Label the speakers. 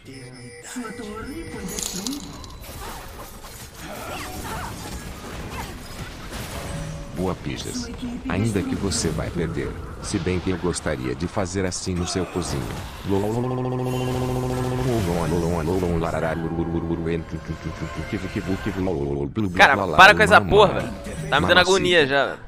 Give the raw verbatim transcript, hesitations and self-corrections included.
Speaker 1: Sua torre foi destruída.
Speaker 2: Boa, Pijas. Ainda que você vai perder. Se bem que eu gostaria de fazer assim no seu cozinho.
Speaker 3: Cara, para com essa porra, velho. Tá me dando agonia já.